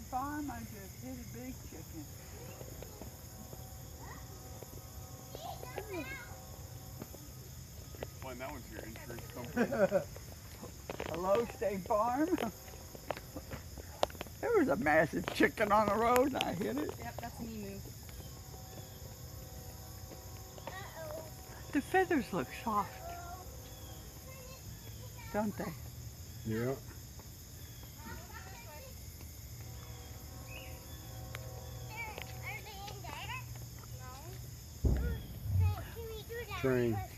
farm, I just hit a big chicken. Explain that one to your insurance company. Hello, State Farm. There was a massive chicken on the road and I hit it. Yep, that's an emu. The feathers look soft, don't they? Yeah. Train.